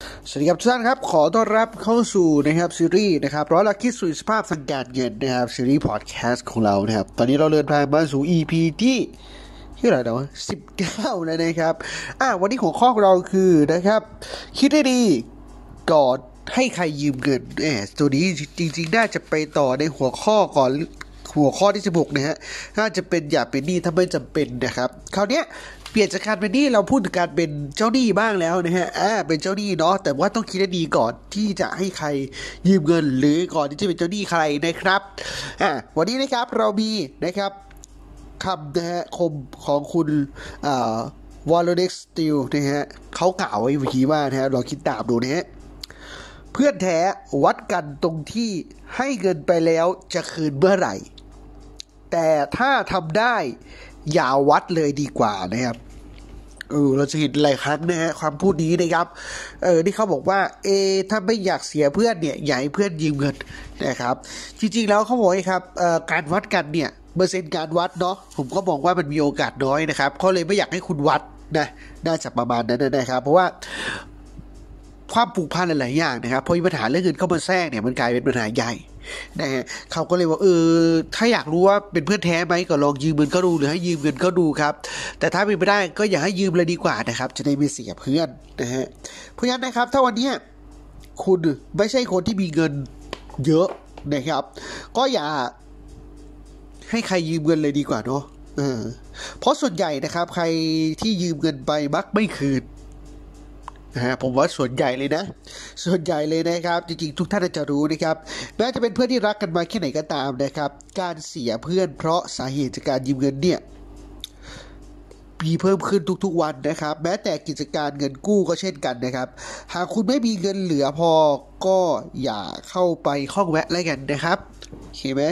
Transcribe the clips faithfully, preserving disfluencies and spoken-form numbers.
สวัสดีครับทุกท่านครับขอต้อนรับเข้าสู่นะครับซีรีส์นะครับร้อยละคิดสู่สภาพทางการเงินนะครับซีรีส์พอดแคสต์ของเรานะครับตอนนี้เราเดินทางมาสู่ อี พี ที่ที่อะไรนะวะสิบเก้าแล้วนะครับอ่ะวันนี้หัวข้อของเราคือนะครับคิดให้ดีก่อนให้ใครยืมเงินแหมตัวนี้จริงๆน่าจะไปต่อในหัวข้อก่อนหัวข้อที่สิบหกนะฮะน่าจะเป็นอย่าเป็นหนี้ถ้าไม่จำเป็นนะครับคราวเนี้ยเปลี่ยนจากการเป็นหนี้เราพูดถึงการเป็นเจ้าหนี้บ้างแล้วนะฮะอ่าเป็นเจ้าหนี้เนาะแต่ว่าต้องคิดให้ดีก่อนที่จะให้ใครยืมเงินหรือก่อนที่จะเป็นเจ้าหนี้ใครนะครับอ่าวันนี้นะครับเรามีนะครับคำนะฮะคมของคุณอ่าวอลเลนสติลนะฮะเขากล่าวไว้เมื่อกี้ว่านะฮะลองคิดตามดูนะฮะเพื่อนแท้วัดกันตรงที่ให้เงินไปแล้วจะคืนเมื่อไหร่แต่ถ้าทำได้อย่าวัดเลยดีกว่านะครับเออเราจะเห็นหลายครั้งนะฮะความพูดนี้นะครับเออที่เขาบอกว่าเอถ้าไม่อยากเสียเพื่อนเนี่ยอย่าให้เพื่อนยืมเงินนะครับจริงๆแล้วเขาบอกครับเอ่อการวัดกันเนี่ยเปอร์เซ็นต์การวัดเนาะผมก็มองว่ามันมีโอกาสน้อยนะครับเขาเลยไม่อยากให้คุณวัดนะน่าจะประมาณนั้นนะครับเพราะว่าความผูกพันหลายๆอย่างนะครับพอมีปัญหาเรื่องเงินเข้ามาแทรกเนี่ยมันกลายเป็นปัญหาใหญ่นะฮะเขาก็เลยว่าเออถ้าอยากรู้ว่าเป็นเพื่อนแท้ไหมก็ลองยืมเงินก็ดูหรือให้ยืมเงินก็ดูครับแต่ถ้าเป็นไม่ได้ก็อย่าให้ยืมเลยดีกว่านะครับจะได้ไม่เสียเพื่อนนะฮะเพราะฉะนั้นนะครับถ้าวันนี้คุณไม่ใช่คนที่มีเงินเยอะนะครับก็อย่าให้ใครยืมเงินเลยดีกว่าเนาะเออเพราะส่วนใหญ่นะครับใครที่ยืมเงินไปมักไม่คืนนะฮะผมว่าส่วนใหญ่เลยนะส่วนใหญ่เลยนะครับจริงๆทุกท่านจะรู้นะครับแม้จะเป็นเพื่อนที่รักกันมาแค่ไหนก็ตามนะครับการเสียเพื่อนเพราะสาเหตุจากการยืมเงินเนี่ยมีเพิ่มขึ้นทุกๆวันนะครับแม้แต่กิจการเงินกู้ก็เช่นกันนะครับหากคุณไม่มีเงินเหลือพอก็อย่าเข้าไปข้องแวะแล้วกันนะครับโอเคไหม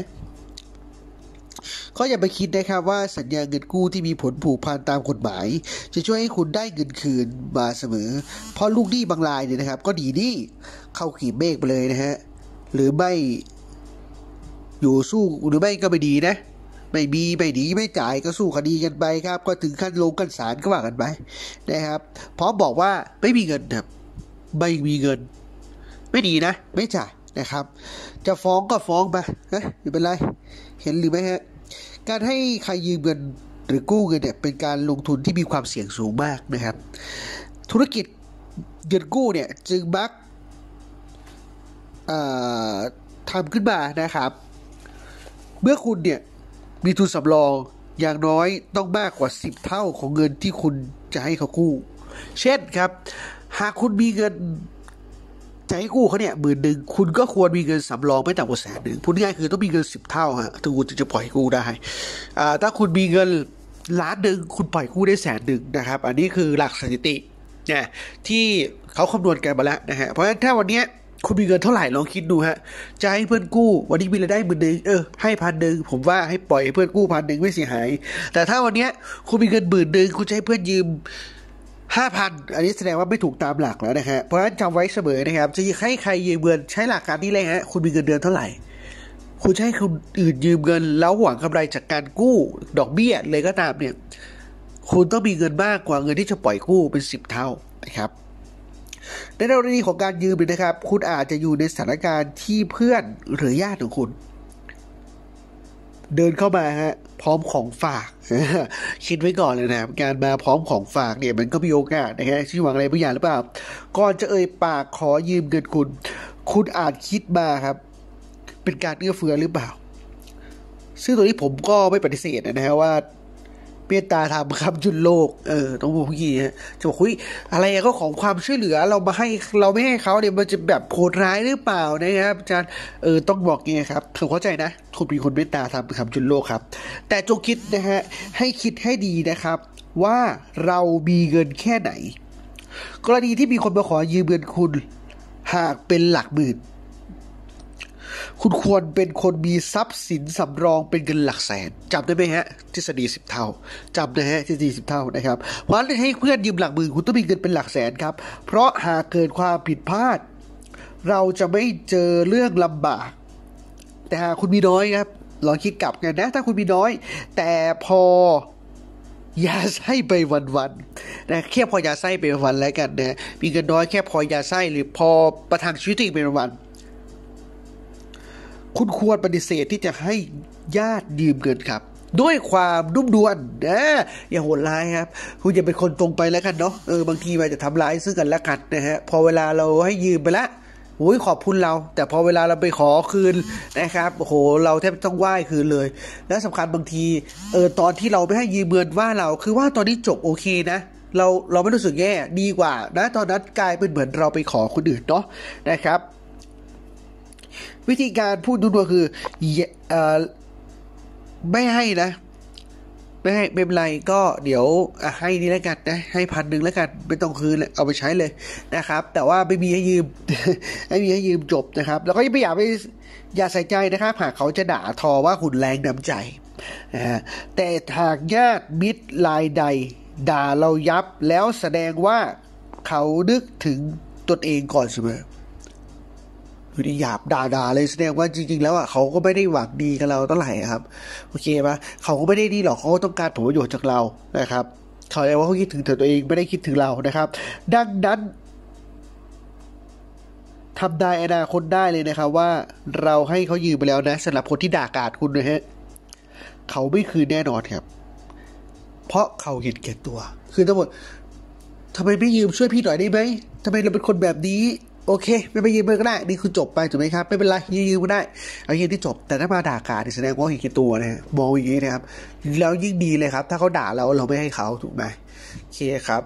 ก็อย่าไปคิดนะครับว่าสัญญาเงินกู้ที่มีผลผูกพันตามกฎหมายจะช่วยให้คุณได้เงินคืนมาเสมอเพราะลูกหนี้บางรายเนี่ยนะครับก็ดีหนี้เข้าขีดเมฆไปเลยนะฮะหรือไม่อยู่สู้หรือไม่ก็ไม่ดีนะไม่มีไม่ดีไม่จ่ายก็สู้คดีกันไปครับก็ถึงขั้นลงกันศาลก็ว่ากันไปนะครับเพราะบอกว่าไม่มีเงินครับไม่มีเงินไม่ดีนะไม่จ่ายนะครับจะฟ้องก็ฟ้องไปนะไม่เป็นไรเห็นหรือไม่ฮะการให้ใครยืมเงินหรือกู้เงินเนี่ยเป็นการลงทุนที่มีความเสี่ยงสูงมากนะครับธุรกิจเงินกู้เนี่ยจึงมักทำขึ้นมานะครับเมื่อคุณเนี่ยมีทุนสำรองอย่างน้อยต้องมากกว่าสิบเท่าของเงินที่คุณจะให้เขากู้เช่นครับหากคุณมีเงินจะให้กู้เขาเนี่ยหมื่นหนึ่งคุณก็ควรมีเงินสำรองไม่ต่ำกว่าแสนหนึ่งพูดง่ายคือต้องมีเงินสิบเท่าฮะถึงคุณจะปล่อยกู้ได้อ่าถ้าคุณมีเงินล้านหนึ่งคุณปล่อยกู้ได้แสนหนึ่งนะครับอันนี้คือหลักสถิติเนี่ยที่เขาคำนวณกันมาแล้วนะฮะเพราะฉะนั้นถ้าวันนี้คุณมีเงินเท่าไหร่ลองคิดดูฮะจะให้เพื่อนกู้วันนี้มีรายได้หมื่นหนึ่งเออให้พันหนึ่งผมว่าให้ปล่อยให้เพื่อนกู้พันหนึ่งไม่เสียหายแต่ถ้าวันนี้คุณมีเงินหมื่นหนึ่งคุณจะให้เพื่อนยืมห้าพันอันนี้แสดงว่าไม่ถูกตามหลักแล้วนะฮะเพราะฉะนั้นจำไว้เสมอนะครับจะให้ใครยืมเงินใช้หลักการนี้เลยฮะคุณมีเงินเดือนเท่าไหร่คุณจะให้คนอื่นยืมเงินแล้วหวังกำไรจากการกู้ดอกเบี้ยเลยก็ตามเนี่ยคุณต้องมีเงินมากกว่าเงินที่จะปล่อยกู้เป็นสิบเท่านะครับในกรณีของการยืมนะครับคุณอาจจะอยู่ในสถานการณ์ที่เพื่อนหรือญาติของคุณเดินเข้ามาฮะพร้อมของฝากคิดไว้ก่อนเลยนะการมาพร้อมของฝากเนี่ยมันก็มีโอกาสนะฮะที่หวังอะไรบางอย่างหรือเปล่าก่อนจะเอ่ยปากขอยืมเงินคุณคุณอาจคิดมาครับเป็นการเอื้อเฟื้อหรือเปล่าซึ่งตัวนี้ผมก็ไม่ปฏิเสธนะฮะว่าเมตตาธรรมครับจุนโลกเออต้องบอกอย่างนี้ฮะจะบอกคุยอะไรก็ของความช่วยเหลือเรามาให้เราไม่ให้เขาเนี่ยมันจะแบบโหดร้ายหรือเปล่านะครับอาจารย์เออต้องบอกงี้ครับผมเข้าใจนะคุณเป็นคนเมตตาธรรมครับจุนโลกครับแต่จงคิดนะฮะให้คิดให้ดีนะครับว่าเรามีเงินแค่ไหนกรณีที่มีคนมาขอยืมเงินคุณหากเป็นหลักหมื่นคุณควรเป็นคนมีทรัพย์สินสำรองเป็นเงินหลักแสนจำได้ไหมฮะทฤษฎีสิบเท่าจำนะฮะทฤษฎีสิบเท่านะครับเพราะฉะนั้นให้เพื่อนยืมหลักหมื่นคุณต้องมีเงินเป็นหลักแสนครับเพราะหากเกิดความผิดพลาดเราจะไม่เจอเรื่องลำบากแต่หากคุณมีน้อยครับลองคิดกลับกันนะถ้าคุณมีน้อยแต่พอยาไส้ไปวันๆนะแค่พอยาไส้ไปวันแล้วกันนะมีเงินน้อยแค่พอยาไส้หรือพอประทังชีวิตไปวันคุณควรปฏิเสธที่จะให้ญาติยืมเงินครับด้วยความนุ่มนวลนะอย่าโหดร้ายครับคุณอย่าเป็นคนตรงไปแล้วกันเนาะเออบางทีมันจะทำร้ายซึ่งกันและกันนะฮะพอเวลาเราให้ยืมไปแล้วโอ้ยขอบคุณเราแต่พอเวลาเราไปขอคืนนะครับโอ้โหเราแทบต้องไหว้คืนเลยและสำคัญบางทีเออตอนที่เราไม่ให้ยืมเงินว่าเราคือว่าตอนนี้จบโอเคนะเราเราไม่รู้สึกแย่ดีกว่านะตอนนั้นกลายเป็นเหมือนเราไปขอคนอื่นเนาะนะครับวิธีการพูดดูตัวคือเอ่อไม่ให้นะไม่ให้ไม่เป็นไรก็เดี๋ยวให้นี่แล้วกันนะให้พันหนึ่งแล้วกันไม่ต้องคืนเลยเอาไปใช้เลยนะครับแต่ว่าไม่มีให้ยืม ไม่มีให้ยืมจบนะครับแล้วก็ไม่อยากไปอย่าใส่ใจนะครับหากเขาจะด่าทอว่าคุณแรงน้ำใจนะฮะแต่หากญาติมิตรรายใดด่าเรายับแล้วแสดงว่าเขานึกถึงตนเองก่อนเสมอคือหยาบด่าๆเลยแสดงว่าจริงๆแล้วอ่ะเขาก็ไม่ได้หวังดีกับเราเท่าไหร่ครับโอเคปะเขาก็ไม่ได้ดีหรอกเขาต้องการผลประโยชน์จากเรานะครับเขาเรียกว่าเขาคิดถึงตัวเองไม่ได้คิดถึงเรานะครับดังนั้นทำได้อนาคตได้เลยนะครับว่าเราให้เขายืมไปแล้วนะสำหรับคนที่ด่ากราดคุณนะฮะเขาไม่คืนแน่นอนครับเพราะเขาเห็นแก่ตัวคือทั้งหมดทำไมไม่ยืมช่วยพี่หน่อยได้ไหมทำไมเราเป็นคนแบบนี้โอเคไม่ไปยืมก็ได้นี่คือจบไปถูกไหมครับไม่เป็นไรยืมก็ได้เอาอย่างที่จบแต่ถ้ามาด่ากราดแสดงว่าเห็นแก่ตัวนะฮะมองอย่างนี้นะครับแล้วยิ่งดีเลยครับถ้าเขาด่าเราเราไม่ให้เขาถูกไหมโอเคครับ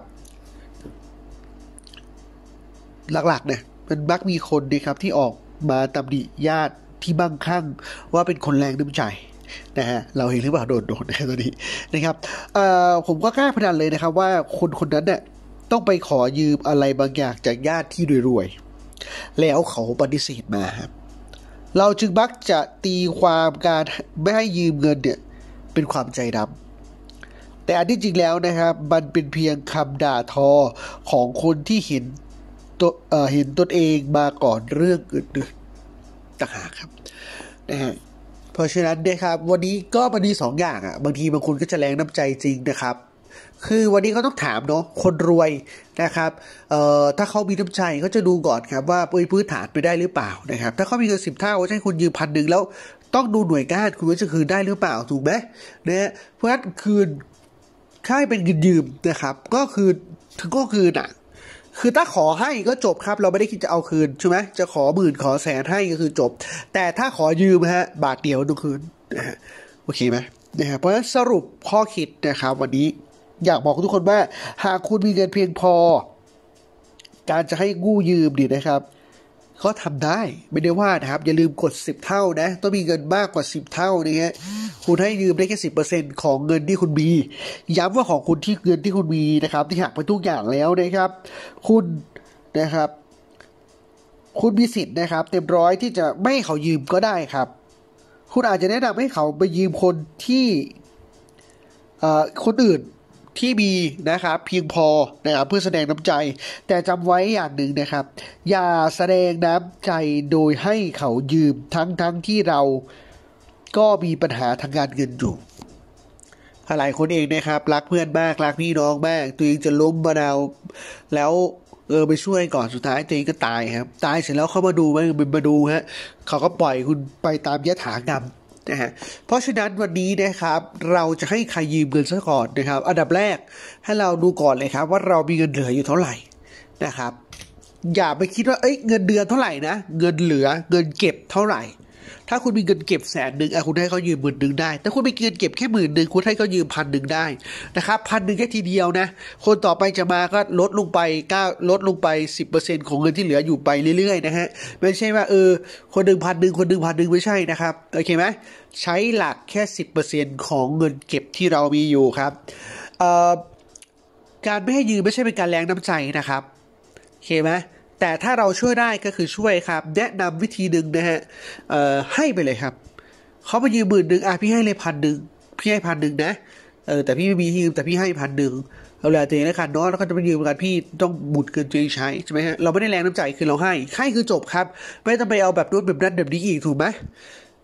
หลักๆเนี่ยมันมักมีคนดีครับที่ออกมาตำหนิญาติที่บ้างคั่งว่าเป็นคนแรงน้ำใจนะฮะเราเห็นหรือเปล่าโดนโดนนะตอนนี้นะครับเอ่อผมก็กล้าพนันเลยนะครับว่าคนคนนั้นเนี่ยต้องไปขอยืมอะไรบางอย่างจากญาติที่รวยๆแล้วเขาปฏิเสธมาครับเราจึงมักจะตีความการไม่ให้ยืมเงินเนี่ยเป็นความใจดำแต่อันที่จริงแล้วนะครับมันเป็นเพียงคำด่าทอของคนที่เห็นตัวเอ่อเห็นตนเองมาก่อนเรื่องอื่นๆต่างหากครับนะฮะเพราะฉะนั้นนะครับวันนี้ก็มันมีสองอย่างอ่ะบางทีบางคนก็จะแรงน้ำใจจริงนะครับคือวันนี้เขาต้องถามเนาะคนรวยนะครับเอ่อถ้าเขามีน้ำใจเขาจะดูก่อนครับว่าพื้นฐานไปได้หรือเปล่านะครับถ้าเขามีเงินสิบเท่าใช้คุณยืมพันหนึ่งแล้วต้องดูหน่วยก้านคุณว่าจะคืนได้หรือเปล่าถูกไหมนะเพราะฉะนั้นคืนค่าเป็นเงินยืมนะครับก็คือถึงก็คืนอ่ะคือถ้าขอให้ก็จบครับเราไม่ได้คิดจะเอาคืนใช่ไหมจะขอหมื่นขอแสนให้ก็คือจบแต่ถ้าขอยืมฮะบาทเดียวต้องคืนนะฮะโอเคไหมนะฮะเพราะฉะนั้นสรุปข้อคิดนะครับวันนี้อยากบอกทุกคนว่าหากคุณมีเงินเพียงพอการจะให้กู้ยืมดีนะครับก็ทำได้ไม่ได้ว่านะครับอย่าลืมกดสิบเท่านะต้องมีเงินมากกว่าสิบเท่านี่ฮะคุณให้ยืมได้แค่ สิบเปอร์เซ็นต์ ของเงินที่คุณมีย้ำว่าของคุณที่เงินที่คุณมีนะครับที่หักไปทุกอย่างแล้วนะครับคุณนะครับคุณมีสิทธิ์นะครับเต็มร้อยที่จะไม่ให้เขายืมก็ได้ครับคุณอาจจะแนะนำให้เขาไปยืมคนที่เอ่อคนอื่นที่มีนะครับเพียงพอนะครับเพื่อแสดงน้ำใจแต่จำไว้อย่างหนึ่งนะครับอย่าแสดงน้ำใจโดยให้เขายืมทั้งทั้งที่เราก็มีปัญหาทางการเงินอยู่หลายคนเองนะครับรักเพื่อนมากรักพี่น้องมากตัวเองจะล้มมะนาวแล้วเออไปช่วยก่อนสุดท้ายตัวเองก็ตายครับตายเสร็จแล้วเขามาดูมามาดูฮะเขาก็ปล่อยคุณไปตามยถากรรมนะฮะเพราะฉะนั้นวันนี้นะครับเราจะให้ใครยืมเงินซะก่อนนะครับอันดับแรกให้เราดูก่อนเลยครับว่าเรามีเงินเหลืออยู่เท่าไหร่นะครับอย่าไปคิดว่าเอ้ยเงินเดือนเท่าไหร่นะเงินเหลือเงินเก็บเท่าไหร่ถ้าคุณมีเงินเก็บแสนหนึ่งอ่ะคุณให้เขายืมหมื่นหนึ่งได้แต่คุณมีเงินเก็บแค่หมื่นหนึ่งคุณให้เขายืมพันหนึ่งได้นะครับพันหนึ่งแค่ทีเดียวนะคนต่อไปจะมาก็ลดลงไปก้าลดลงไป สิบเปอร์เซ็นต์ ของเงินที่เหลืออยู่ไปเรื่อยๆนะฮะไม่ใช่ว่าเออคนหนึ่งพันหนึ่งคนหนึ่งพันหนึ่งไม่ใช่นะครับโอเคไหมใช้หลักแค่ สิบเปอร์เซ็นต์ ของเงินเก็บที่เรามีอยู่ครับเอ่อการไม่ให้ยืมไม่ใช่เป็นการแรงน้ำใจนะครับโอเคไหมแต่ถ้าเราช่วยได้ก็คือช่วยครับแนะนำวิธีหนึ่งนะฮะเอ่อให้ไปเลยครับเขามายืมหมื่นหนึ่งอ่ะพี่ให้เลยพันหนึ่งพี่ให้พันหนึ่งนะเออแต่พี่ไม่มียืมแต่พี่ให้พันหนึ่งเอาละตัวเองแล้วกันเนาะแล้วก็จะไปยืมกันพี่ต้องบุญเกินตัวเองใช้ใช่ไหมฮะเราไม่ได้แรงน้ำใจคือเราให้ให้คือจบครับไม่ต้องไปเอาแบบนู้นแบบนั้นแบบนี้อีกถูกไหม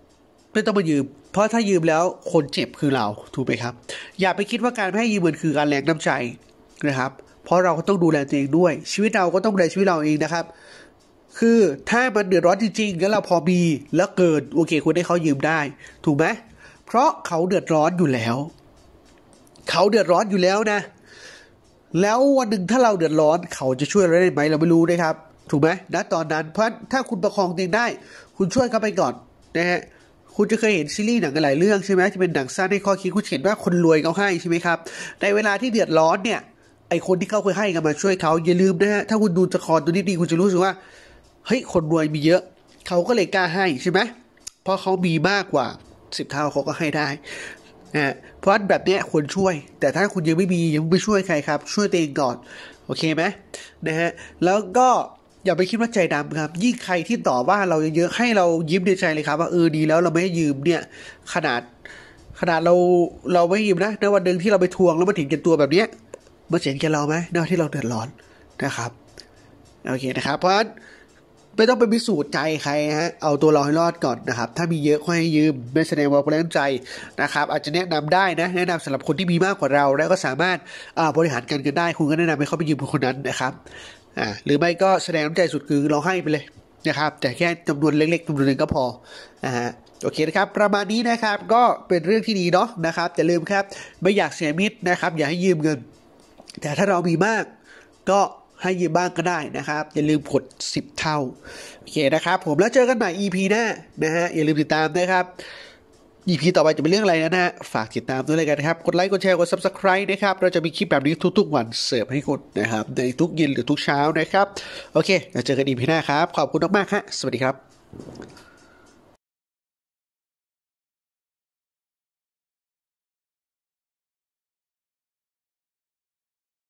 ไม่ต้องมายืมเพราะถ้ายืมแล้วคนเจ็บคือเราถูกไหมครับอย่าไปคิดว่าการให้ยืมมันคือการแลกน้ำใจนะครับเพราะเราก็ต้องดูแลตัวเองด้วยชีวิตเราก็ต้องดูแลชีวิตเราเองนะครับคือถ้ามันเดือดร้อนจริงๆแล้วเราพอมีแล้วเกินโอเคคุณให้เขายืมได้ถูกไหมเพราะเขาเดือดร้อนอยู่แล้วเขาเดือดร้อนอยู่แล้วนะแล้ววันหนึ่งถ้าเราเดือดร้อนเขาจะช่วยเราได้ไหมเราไม่รู้นะครับถูกไหมณตอนนั้นเพราะถ้าคุณประคองตัวเองได้คุณช่วยเขาไปก่อนนะฮะคุณจะเคยเห็นซีรีส์หนังหลายเรื่องใช่ไหมที่เป็นหนังสั้นให้ข้อคิดคุณเห็นว่าคนรวยเขาให้ใช่ไหมครับในเวลาที่เดือดร้อนเนี่ยไอคนที่เขาเคยให้กันมาช่วยเขาอย่าลืมนะฮะถ้าคุณดูละครตัวนี้ดีคุณจะรู้สึกว่าเฮ้ยคนรวยมีเยอะเขาก็เลยกล้าให้ใช่ไหมเพราะเขามีมากกว่าสิบเท่าเขาก็ให้ได้นะเพราะแบบนี้ควรช่วยแต่ถ้าคุณยังไม่มียังไม่ช่วยใครครับช่วยตัวเองก่อนโอเคไหมนะฮะแล้วก็อย่าไปคิดว่าใจดำครับยิ่งใครที่ต่อว่าเราเยอะๆให้เรายิ้มในใจเลยครับว่าเออดีแล้วเราไม่ให้ยืมเนี่ยขนาดขนาดเราเราไม่ยืมนะในวันหนึ่งที่เราไปทวงแล้วมาถึงกันตัวแบบเนี้ยมาเสียงแกเราไหมในวันที่เราเดือดร้อนนะครับโอเคนะครับเพราะฉะนั้นไม่ต้องไปพิสูจน์ใจใครฮะเอาตัวเราให้รอดก่อนนะครับถ้ามีเยอะค่อยให้ยืมไม่แสดงว่าแรงใจนะครับอาจจะแนะนำได้นะแนะนำสำหรับคนที่มีมากกว่าเราแล้วก็สามารถบริหารการเงินได้คุณก็แนะนำให้เขาไปยืมคนนั้นนะครับอ่าหรือไม่ก็แสดงน้ำใจสุดคือเราให้ไปเลยนะครับแต่แค่จำนวนเล็กๆจำนวนหนึ่งก็พอนะฮะโอเคนะครับประมาณนี้นะครับก็เป็นเรื่องที่ดีเนาะนะครับอย่าลืมครับไม่อยากเสียมิตรนะครับอย่าให้ยืมเงินแต่ถ้าเรามีมากก็ให้ยืมบ้างก็ได้นะครับอย่าลืมกดสิบเท่าโอเคนะครับผมแล้วเจอกันใหม่ อี พี หน้านะฮะอย่าลืมติดตามนะครับ อี พี ต่อไปจะเป็นเรื่องอะไรนะฮะฝากติดตามด้วยเลยกันนะครับกดไลค์กดแชร์กด ซับสไครบ์ นะครับเราจะมีคลิปแบบนี้ทุกๆวันเสิร์ฟให้คุณนะครับในทุกเย็นหรือทุกเช้านะครับโอเคแล้วเจอกัน อี พี หน้าครับขอบคุณมากๆฮะสวัสดีครับ